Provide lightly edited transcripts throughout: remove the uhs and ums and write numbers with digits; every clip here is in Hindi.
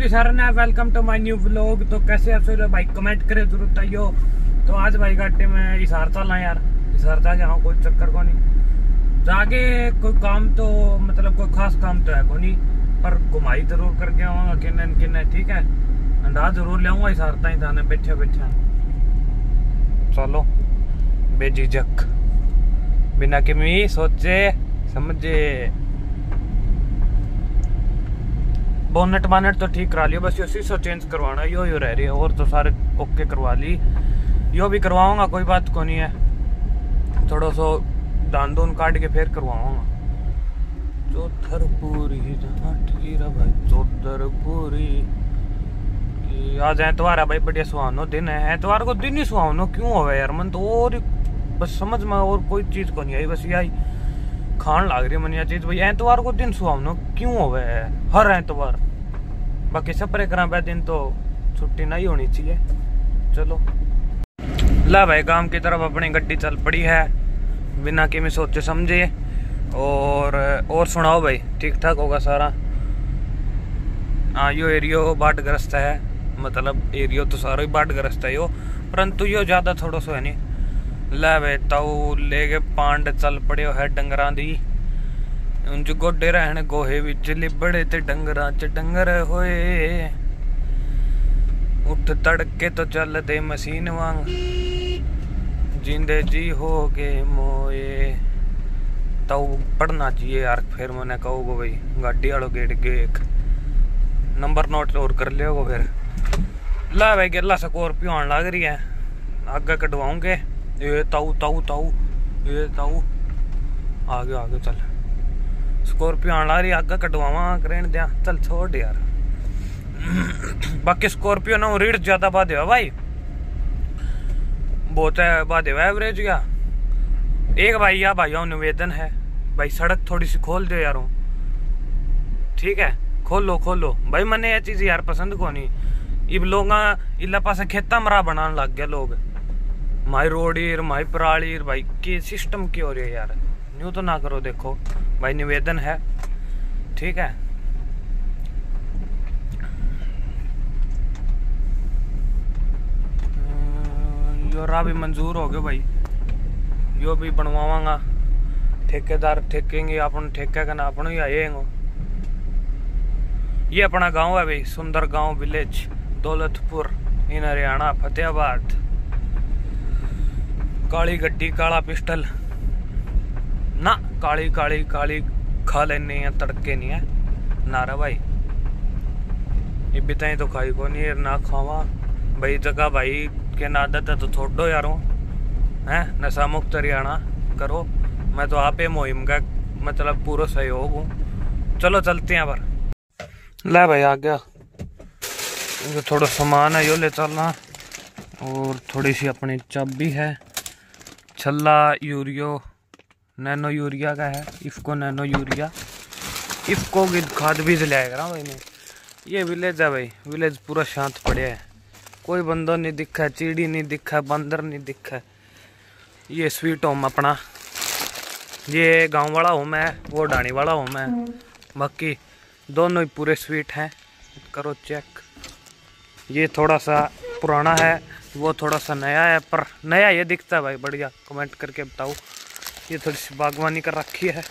जी सर ने welcome to my new vlog. तो कैसे आप सभी भाई कमेंट करे जरूर बताइयो। तो आज भाई घाटे में हिसार चलना यार, हिसार जाके हाँ कोई चक्कर को नहीं जाके कोई काम तो मतलब कोई खास काम तो है को नहीं, पर घुमाई जरूर करके आऊंगा किन्ने ठीक है। अंदाज जरूर ले आऊंगा हिसार ताई थाने बैठे बैठे। चलो बेझिझक बिना किमी सोचे समझे। बोनेट बानेट तो ठीक करा लियो, बस यो शीशा चेंज करवाना यो रह रही है, और तो सारे ओके करवा ली। यो भी करवाऊंगा, कोई बात को नहीं है। थोड़ा सो दान दून काट के फिर करवाऊंगा। चौधरपुरी भाई चौधरपुरी। आज एतवार है भाई, बढ़िया सुहानो दिन है। एतवार को दिन ही सुहानो क्यों हो यार, मन तो और बस समझ में और कोई चीज को नहीं आई, बस यही खान लाग रही मन यह चीज भाई। एतवार को दिन सुहावनो क्यों हो है हर एतवार। बाकी सपरे करा वह दिन तो छुट्टी नहीं होनी चाहिए। चलो ला भाई काम की तरफ अपनी गड्डी चल पड़ी है बिना कि मैं सोचे समझे। और सुनाओ भाई, ठीक ठाक होगा सारा। हाँ यो एरियो बाढ़ग्रस्त है, मतलब एरियो तो सारा ही बाढ़ग्रस्त है यो, परंतु यो ज्यादा थोड़ा सो है नहीं। लै वे ताऊ लेके पांड चल पड़े है डंगरा दी। उंज गोडे रहने गोहे विच लिबड़े ते डंगरा च डंगर होए। उठ तड़के तो चल दे मशीन वांग, जिंदे जी हो गए मोए। ताऊ पढ़ना चाहिए यार, फिर मैंने कहोगे भाई गाड़ी वालों गेट गए एक नंबर नोट और कर लियो फिर। ला भाई गेला स्कॉर्पियो आने लग रही है, आगे कटवाऊंगे। ये ताऊ ताऊ ताऊ ये ताऊ आगे चल। स्कॉर्पियो आने लग रही आगे कटवावा करें दिया, चल छोड़ यार। बाकी स्कॉर्पियो ना रीड ज्यादा बाधे है भाई, बहुत है बाधे है एवरेज का। एक भाई या भाइयों निवेदन है भाई, सड़क थोड़ी सी खोल दो यारों, ठीक है। खोलो भाई, मैंने यह चीज यार पसंद को नहीं। इब लोग इला पास खेता मरा बनाने लग गया लोग, माई रोडीर माई परालीर भाई के सिस्टम की हो रही है यार। न्यू तो ना करो, देखो भाई निवेदन है, ठीक है। यो राह भी मंजूर हो गया भाई, यो भी बनवावांगा। ठेकेदार ठेकेंगे अपन, ठेके का ना अपन ही आएंगे। ये अपना गांव है भाई, सुंदर गांव विलेज दौलतपुर इन हरियाणा फतेहाबाद। काली गड्डी काला पिस्टल ना, काली काली काली खा लेनी है, तड़के नहीं है नारा भाई। ये बिताई तो खाई को नहीं ना खावा भाई, जगह भाई के आदत है तो छोड़ो यारों है। नशा मुक्त हरियाणा करो, मैं तो आपे मुहिम का मतलब पूरा सहयोग हूँ। चलो चलते हैं पर। ले भाई आ गया, जो थोड़ा सामान है यो ले चलना, और थोड़ी सी अपनी चाबी है। छल्ला यूरियो नैनो यूरिया का है, इफको नैनो यूरिया। इफको की खाद बीज लाएगा भाई ने। ये विलेज है भाई, विलेज पूरा शांत पड़े है, कोई बंदर नहीं दिखा, चिड़ी नहीं दिखा, बंदर नहीं दिखा। ये स्वीट होम अपना, ये गांव वाला होम है, वो डाणी वाला होम है। बाकी दोनों ही पूरे स्वीट हैं, करो चेक। ये थोड़ा सा पुराना है, वो थोड़ा सा नया है, पर नया ये दिखता है भाई बढ़िया। कमेंट करके बताओ। ये थोड़ी सी बागवानी कर रखी है।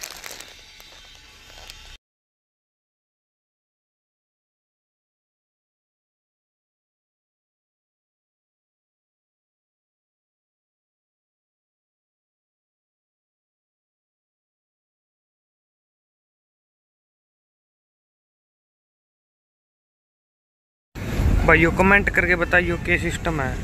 भाइयों कमेंट करके बताइए क्या सिस्टम है।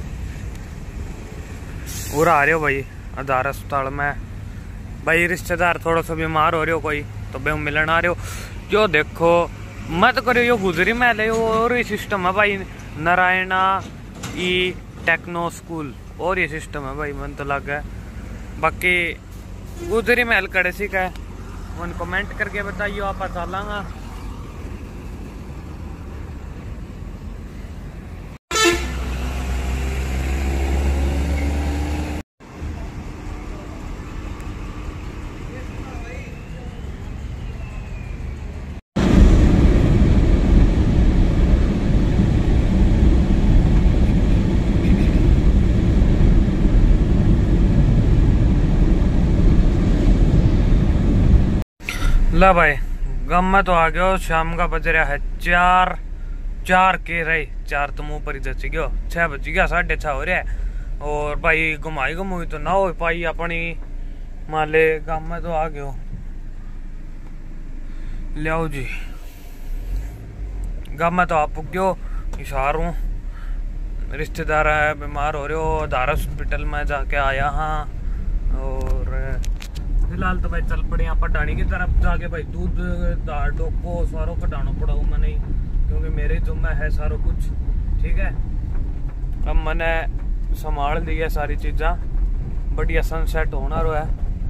और आ रहे हो भाई आधार अस्पताल में भाई, रिश्तेदार थोड़ा सा बीमार हो रहे हो कोई, तो भाई मिलन आ रहे हो। जो देखो मत करो यो गुजरी में ले, और ये सिस्टम है भाई नारायणा ई टेक्नो स्कूल, और ये सिस्टम है भाई मन तो लग है। बाकी गुजरी महल कड़े सी का मन कमेंट करके बताइए, आप चलांगा। ला भाई गम में तो आ गयो, शाम का बज रहा है 4 4 के रही 4 तो मुंह पर ही जच गयो, 6 बज गया, 6:30 हो रहा है। और भाई घुमाई घुमुई तो ना हो पाई अपनी, मान ले गम में तो आ गयो। लियाओ जी गम में तो आप पुग्यो इशार हूँ, रिश्तेदार है बीमार हो रहे हो, धारा हॉस्पिटल में जाके आया हाँ। और फिलहाल तो भाई चल पड़े यहाँ पटानी की तरफ जाके भाई दूध दाल डोको सारों कटाना पड़ा हूँ मैंने, क्योंकि मेरे जुम्मा है सारो कुछ। ठीक है अब मैंने संभाल ली है सारी चीज़ा, बढ़िया सनसेट होना रो है।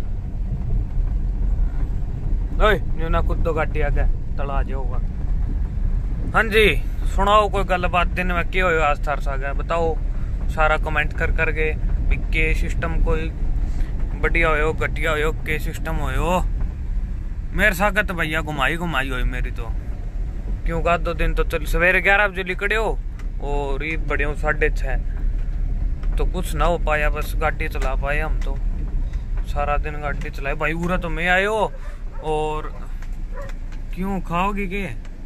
ओए ना खुद तो गाटी आगे तला जाओगा। हाँ जी सुनाओ कोई गलबात, दिन में क्या हो आज थार सा गया बताओ सारा कमेंट कर करके। के सिस्टम कोई बढ़िया हो घटिया हो के सिस्टम हो, मेरे साथ भैया घुमाई घुमाई हो मेरी तो, क्यों का 2 दिन तो चल सवेरे 11 बजे निकले हो और ईद बड़े हो 6:30, तो कुछ ना हो पाया, बस गाड़ी चला पाए हम तो, सारा दिन गाड़ी चलाए भाई। पूरा तो मैं आए हो और क्यों खाओगी के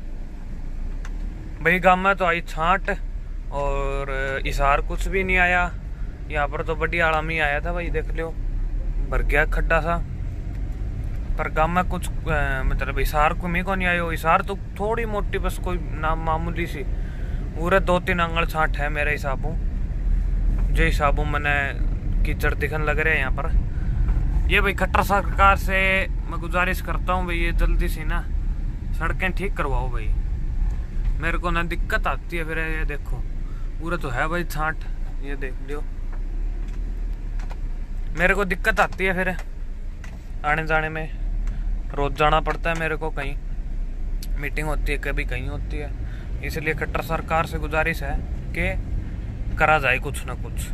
भाई। गाँव में तो आई छांट और इशार कुछ भी नहीं आया, यहाँ पर तो बढ़िया आराम ही आया था भाई, देख लो भर गया खड्डा सा। पर गाँव में कुछ मतलब इशार को मैं को नहीं आयो, इशार तो थोड़ी मोटी बस कोई नाम मामूली सी, पूरे 2-3 आंगल छांट है मेरे हिसाबों, जो हिसाबों मैंने कीचड़ दिखने लग रहे हैं यहाँ पर। ये भाई खट्टर सरकार से मैं गुजारिश करता हूँ भाई, ये जल्दी से ना सड़कें ठीक करवाओ भाई, मेरे को ना दिक्कत आती है फिर। ये देखो पूरा तो है भाई छांट, ये देख लियो, मेरे को दिक्कत आती है फिर आने जाने में, रोज जाना पड़ता है मेरे को, कहीं मीटिंग होती है कभी कहीं होती है, इसलिए खट्टर सरकार से गुजारिश है कि करा जाए कुछ ना कुछ।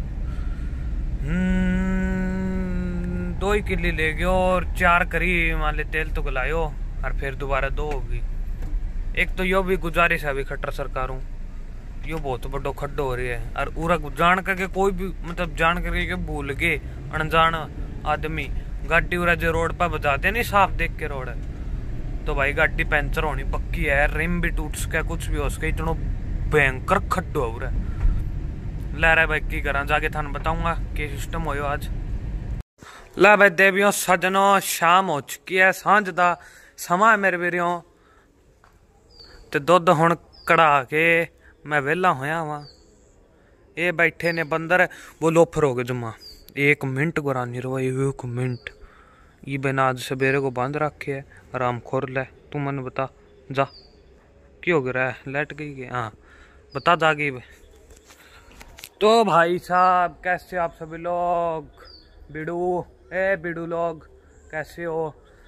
2 ही किली ले गयो और 4 करी मान ले तेल तो गलायो और फिर दोबारा 2 होगी। एक तो यो भी गुजारिश है अभी खट्टर सरकारों, यो बहुत बड़ो खड्डो हो रही है, और पूरा जान करके कोई भी मतलब जान करके के भूल गए अनजान आदमी गाड़ी उरा जो रोड पर बजाते नहीं साफ देख के रोड, तो भाई गाड़ी पंचर होनी पक्की है, रिम भी टूट सके कुछ भी हो सके, इतना भयंकर खड्डो हो रहा है। ला रहा भाई की करा जाके थान बताऊंगा कि सिस्टम हो आज। ला भाई देवियों सजनों शाम हो चुकी है, सांझ दा समा मेरे वीरों, ते दुध हुण कढ़ा के मैं वेला होया वहां, ये बैठे ने बंदर वो लोफर हो गए जुम्मा, 1 मिनट गुरा नहीं रहा 1 मिनट, ये बिना आज सवेरे को बांध रखे है, आराम खोर ले तू मन बता जा क्यों हो गया है, लेट गई के हाँ बता जागी। तो भाई साहब कैसे आप सभी लोग, बिडू लोग कैसे हो,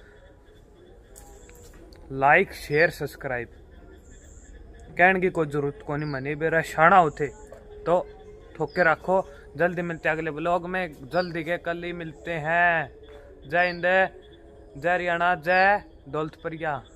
लाइक शेयर सब्सक्राइब कहने की कोई जरूरत को नहीं, मनी बेरा शाना होते तो ठोके रखो। जल्दी मिलते हैं अगले ब्लॉग में, जल्दी के कल ही मिलते हैं। जय हिंद, जय हरियाणा, जय दौलतपुरिया।